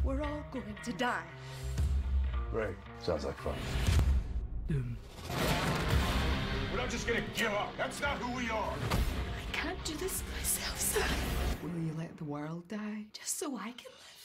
We're all going to die. Great. Sounds like fun. We're not just gonna give up. That's not who we are. I can't do this myself, son. Will you let the world die just so I can live?